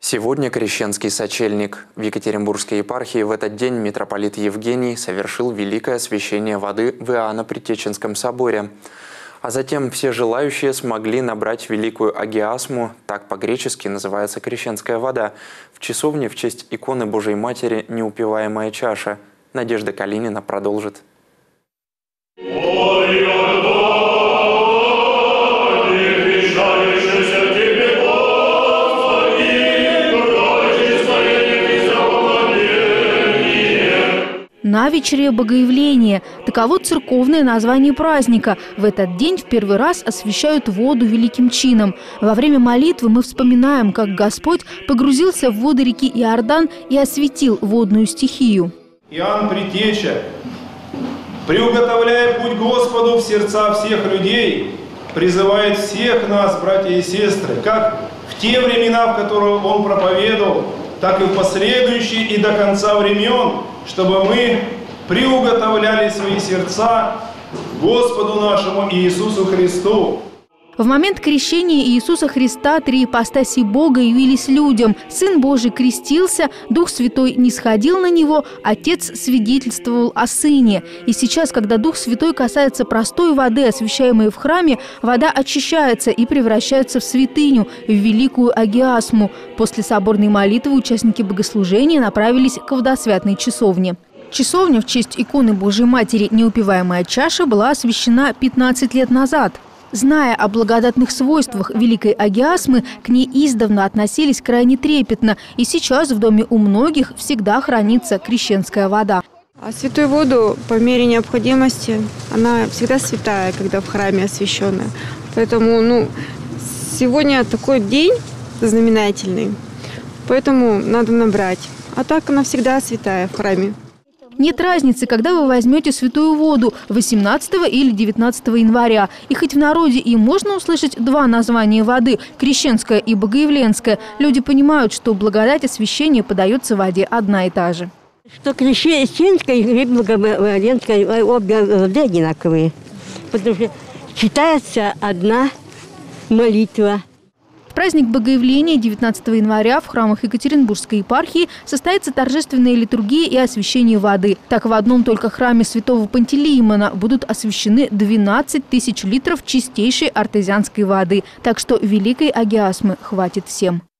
Сегодня крещенский сочельник. В Екатеринбургской епархии в этот день митрополит Евгений совершил великое освящение воды в Иоанно-Предтеченском соборе. А затем все желающие смогли набрать великую агиасму, так по-гречески называется крещенская вода, в часовне в честь иконы Божией Матери «Неупиваемая чаша». Надежда Калинина продолжит. Навечерие Богоявления – таково церковное название праздника. В этот день в первый раз освящают воду великим чином. Во время молитвы мы вспоминаем, как Господь погрузился в воды реки Иордан и осветил водную стихию. Иоанн Предтеча, приуготовляя путь Господу в сердца всех людей, призывает всех нас, братья и сестры, как в те времена, в которые Он проповедовал, так и в последующие и до конца времен, чтобы мы приуготовляли свои сердца Господу нашему Иисусу Христу. В момент крещения Иисуса Христа три ипостаси Бога явились людям. Сын Божий крестился, Дух Святой нисходил на Него, Отец свидетельствовал о Сыне. И сейчас, когда Дух Святой касается простой воды, освящаемой в храме, вода очищается и превращается в святыню, в великую агиасму. После соборной молитвы участники богослужения направились к водосвятной часовне. Часовня в честь иконы Божией Матери «Неупиваемая чаша» была освящена 15 лет назад. Зная о благодатных свойствах великой агиасмы, к ней издавна относились крайне трепетно. И сейчас в доме у многих всегда хранится крещенская вода. А святую воду по мере необходимости, она всегда святая, когда в храме освященная. Поэтому сегодня такой день знаменательный, поэтому надо набрать. А так она всегда святая в храме. Нет разницы, когда вы возьмете святую воду – 18 или 19 января. И хоть в народе и можно услышать два названия воды – крещенская и богоявленская, люди понимают, что благодать освящения подается воде одна и та же. Что крещенская и богоявленская обе воды одинаковые, потому что читается одна молитва. В праздник Богоявления 19 января в храмах Екатеринбургской епархии состоится торжественная литургия и освящение воды. Так, в одном только храме святого Пантелеимона будут освящены 12 тысяч литров чистейшей артезианской воды. Так что великой агиасмы хватит всем.